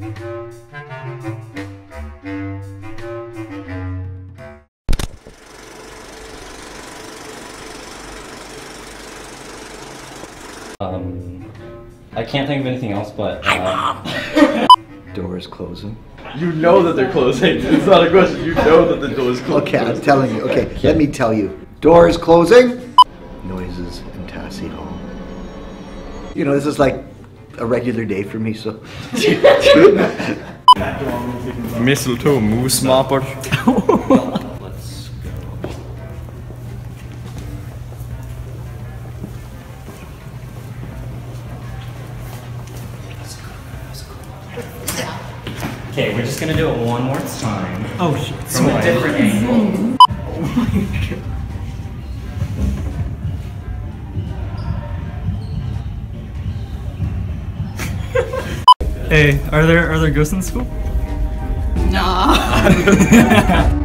I can't think of anything else, but Door is closing. You know that they're closing. It's not a question. You know that the door is closing. Okay, I'm telling you. Okay, let me tell you. Door is closing. Noises in Tassie Hall. You know, this is like a regular day for me, so. Mistletoe musmaper. let's go. Okay, we're just gonna do it one more time. Oh shit. From a different angle. Oh my god. Hey, are there ghosts in school? Nah.